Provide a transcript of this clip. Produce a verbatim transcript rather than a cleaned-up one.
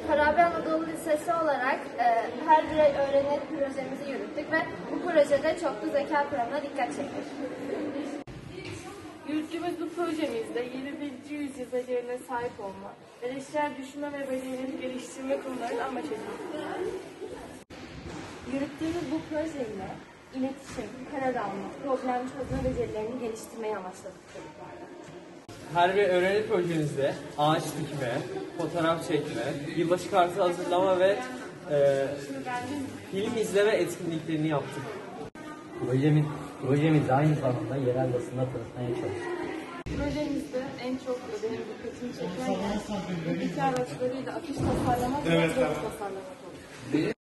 Farabi Anadolu Lisesi olarak e, her birey öğrenir projemizi yürüttük ve bu projede çoklu zeka kuramına dikkat çektik. Yürüttüğümüz bu projemizde yeni birinci yüzyıl becerilerine sahip olma, eleştirel düşünme ve becerileri geliştirme konularını amaç ediyoruz. Yürüttüğümüz bu projeyle iletişim, karar alma, problem çözme becerilerini geliştirmeyi amaçladık çocuklarla. Her bir öğreni projemizde ağaç dikme, fotoğraf çekme, yılbaşı kartı hazırlama ve e, film izleme etkinliklerini yaptık. Projemiz, projemiz aynı zamanda yerel basında tanıtmaya çalıştık. Projemizde en çok benim dikkatimi çeken yer mobilite araçlarıyla afiş tasarlamak ve evet, tasarlamak oldu.